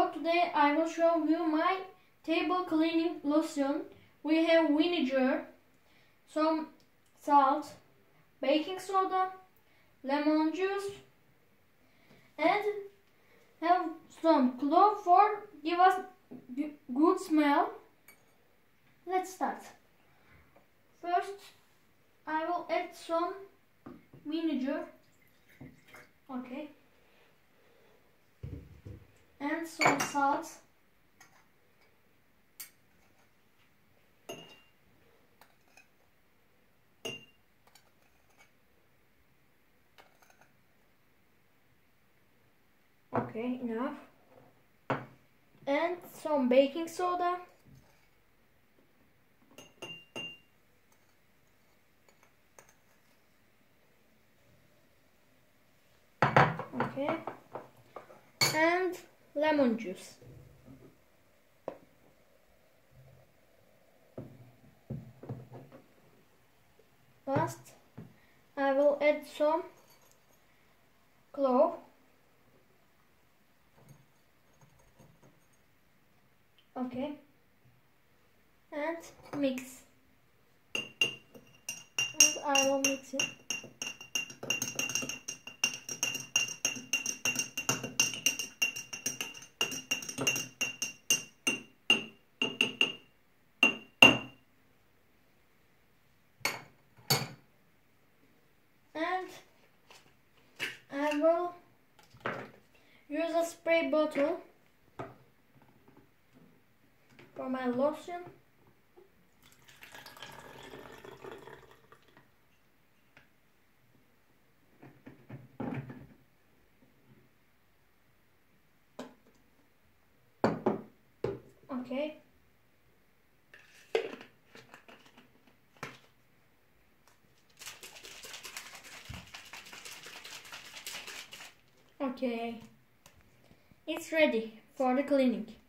So today I will show you my table cleaning lotion. We have vinegar, some salt, baking soda, lemon juice, and have some clove for give us good smell. Let's start. First, I will add some vinegar. Okay. And some salt. Okay, enough. And some baking soda. Okay. And lemon juice. Last, I will add some clove. Okay. And mix. And I will mix it. And I will use a spray bottle for my lotion. Okay. Okay, it's ready for the cleaning.